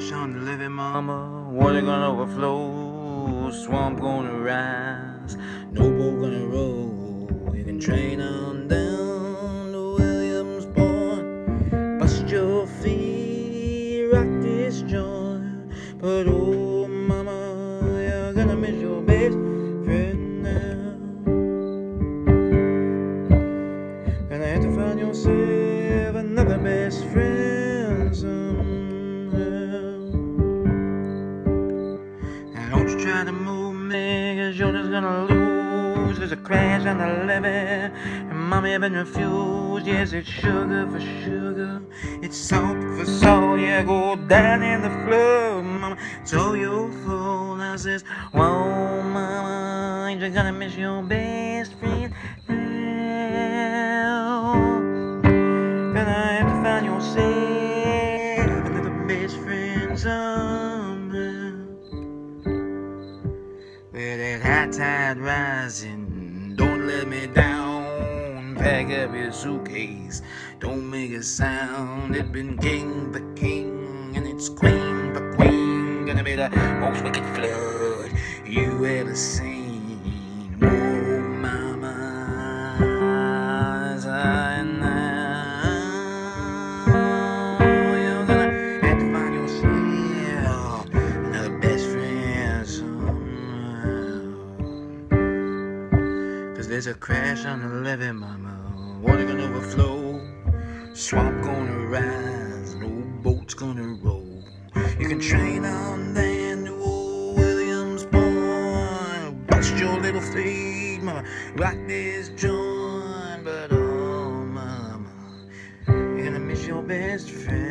crash on the living, mama. Water gonna overflow, swamp gonna rise, no boat gonna roll. You can train on down to Williamsport, bust your feet, rock this joint. But oh mama, you're gonna miss your best friend now. Gonna have to find yourself another best friend somehow. Now don't you try to move me, cause you're just gonna lose. There's a crash on the levee, and mommy have been refused. Yes, it's sugar for sugar, it's salt for salt. Yeah, go down in the flood, mama, so your fault. I says, whoa mama, ain't you gonna miss your best friend now? Gonna have to find yourself another best friend somehow. With that high tide rising, don't let me down. Pack up your suitcase, don't make a sound. It's been king for king, and it's queen for queen. Gonna be the most wicked flood you ever seen. Oh mama, you're gonna have to find yourself another best friend somehow. Cause there's a crash on the levee, mama. Water gonna overflow, swamp gonna rise, no boat's gonna roll. You can train on down to old Williamsport, bust your little feet, mama, rock this joint. But oh mama, you're gonna miss your best friend.